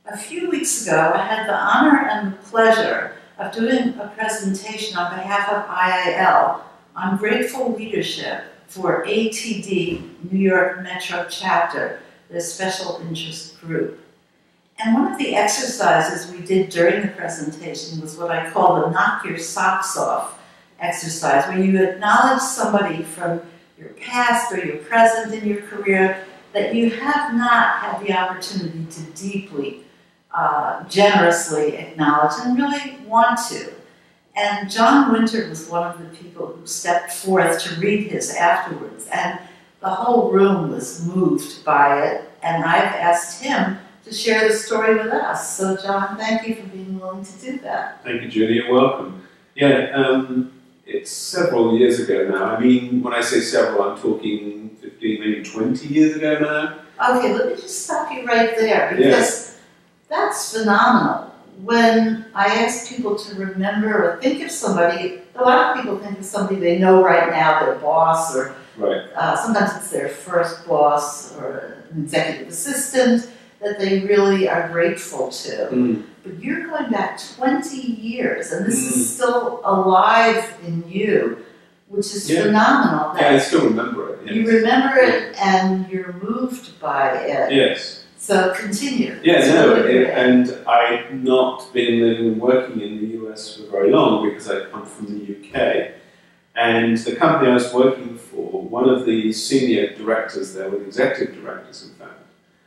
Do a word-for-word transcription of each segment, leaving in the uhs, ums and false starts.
A few weeks ago, I had the honor and the pleasure of doing a presentation on behalf of I I L on grateful leadership for A T D New York Metro Chapter, the special interest group. And one of the exercises we did during the presentation was what I call the knock your socks off exercise, where you acknowledge somebody from your past or your present in your career that you have not had the opportunity to deeply, uh, generously acknowledge and really want to. And John Winter was one of the people who stepped forth to read his afterwards, and the whole room was moved by it, and I've asked him to share the story with us. So John, thank you for being willing to do that. Thank you, Judy, and welcome. Yeah, um, it's several years ago now. I mean, when I say several, I'm talking fifteen, maybe twenty years ago now. Okay, let me just stop you right there, because yeah. That's phenomenal. When I ask people to remember or think of somebody, a lot of people think of somebody they know right now, their boss, or right. uh, sometimes it's their first boss or an executive assistant that they really are grateful to. Mm. But you're going back twenty years, and this mm. is still alive in you, which is yeah. phenomenal. Yeah, I still remember it. Yes. You remember it, and you're moved by it. Yes. So continue. Yeah, it's no, really it, and I've not been living and working in the U S for very long because I come from the U K. And the company I was working for, one of the senior directors there, with executive directors in fact,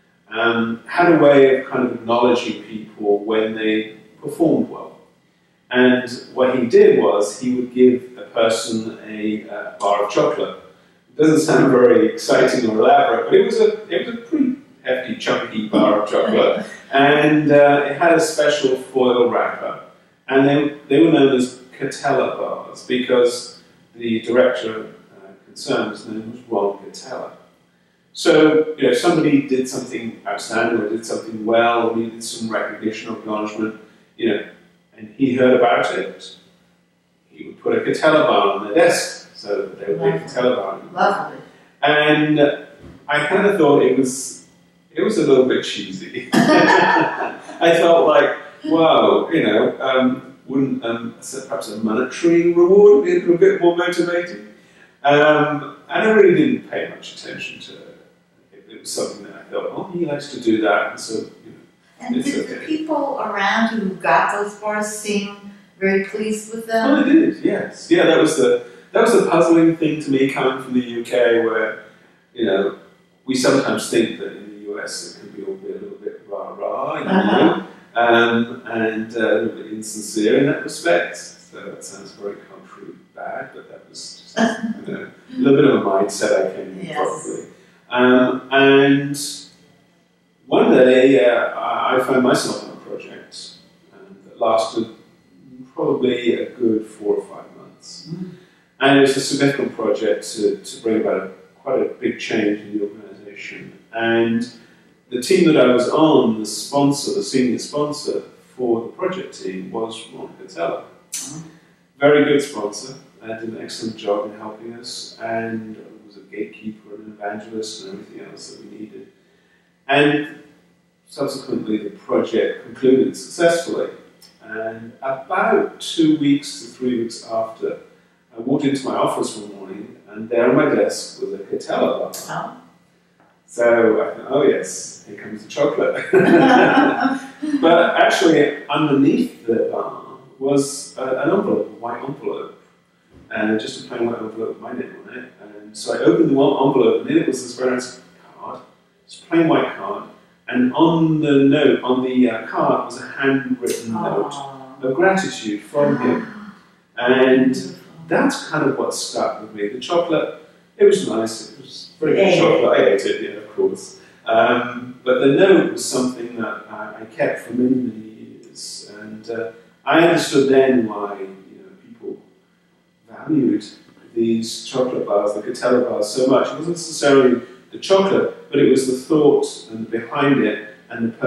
um, had a way of kind of acknowledging people when they performed well. And what he did was he would give a person a uh, bar of chocolate. It doesn't sound very exciting or elaborate, but it was a, it was a pretty hefty, chunky bar of chocolate, and uh, it had a special foil wrapper, and they, they were known as Catella bars because the director uh, concerned was name was Ron Catella. So, you know, somebody did something outstanding or did something well or needed some recognition or acknowledgement, you know, and he heard about it, he would put a Catella bar on their desk so that they would be a Catella bar. Lovely. And uh, I kind of thought it was It was a little bit cheesy. I felt like, wow, you know, um, wouldn't um, perhaps a monetary reward be a little bit more motivating? Um, and I really didn't pay much attention to it. It was something that I thought, oh, he likes to do that, and so, you know, and it's did okay. The people around who got those bars seem very pleased with them? Oh, they did, yes. Yeah, that was the that was the puzzling thing to me coming from the U K, where, you know, we sometimes think that in the U S it can be all be a little bit rah-rah, you know, uh-huh. um, and uh, a little bit insincere in that respect. So that sounds very country bad, but that was just, you know, a little bit of a mindset I came in, yes. probably. Um, and one day uh, I I found myself on a project um, that lasted probably a good four or five months. Mm. And it was a significant project to, to bring about a, quite a big change in the organisation. And the team that I was on, the sponsor, the senior sponsor for the project team was Ron Catella. Mm. Very good sponsor, and did an excellent job in helping us, and was a gatekeeper and an evangelist and everything else that we needed. And subsequently the project concluded successfully. And about two weeks to three weeks after, I walked into my office one morning, and there on my desk was a Catella bar. Oh. So I thought, oh yes, here comes the chocolate. But actually, underneath the bar was uh, an envelope, a white envelope, and just a plain white envelope with my name on it. And so I opened the white envelope, and in it was this very nice card, this plain white card, and on the note, on the uh, card, was a handwritten oh. note of gratitude from him. And that's kind of what stuck with me. The chocolate, it was nice, it was very good chocolate, I ate it, yeah, of course. Um, but the note was something that I, I kept for many, many years. And uh, I understood then why, you know, people valued these chocolate bars, the Catella bars, so much. It wasn't necessarily the chocolate, but it was the thought and behind it and the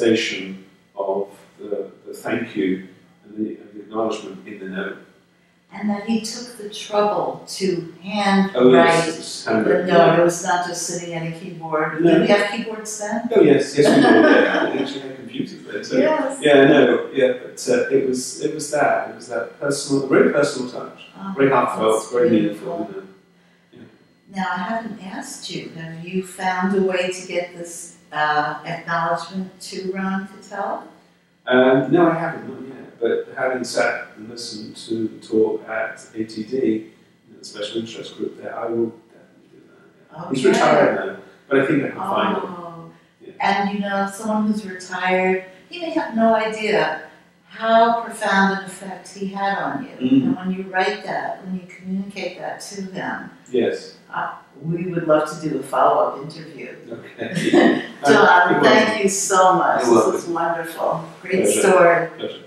personalization of the, the thank you and the, and the acknowledgement in the note. and that he took the trouble to hand Oh write. yes, it's But handwritten. no, it was not just sitting at a keyboard. No. Did we have keyboards then? Oh yes, yes we did. Yeah, we actually had computers then too. Yes. Yeah, no, yeah, but uh, it was it was that it was that personal, very personal touch, Oh, very heartfelt, that's very beautiful. meaningful. You know. Now, I haven't asked you, have you found a way to get this uh, acknowledgement to Ron Cattell? Um, no, I haven't, not yet. But having sat and listened to the talk at A T D, the special interest group there, I will definitely do that. Yeah. He's Okay. retired now, but I think I can find him. Oh, Yeah. and you know, someone who's retired, he may have no idea how profound an effect he had on you. Mhm. And when you write that, when you communicate that to him, Yes. we would love to do a follow-up interview. Okay. John, You're thank welcome. you so much. You're This welcome. was wonderful. Great Pleasure. story. Pleasure.